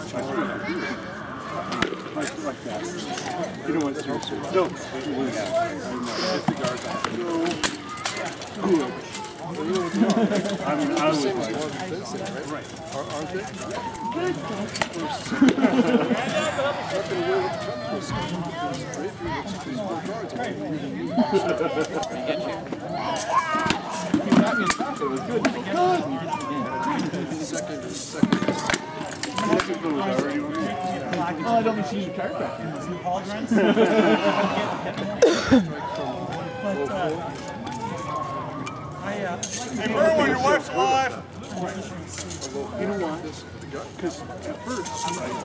Like that. You know what? No. I mean, I was like, right. Aren't they? It was good. Second. Oh, I don't think she used a card back. Hey, Merwin, your wife's alive. You know what? Because at first,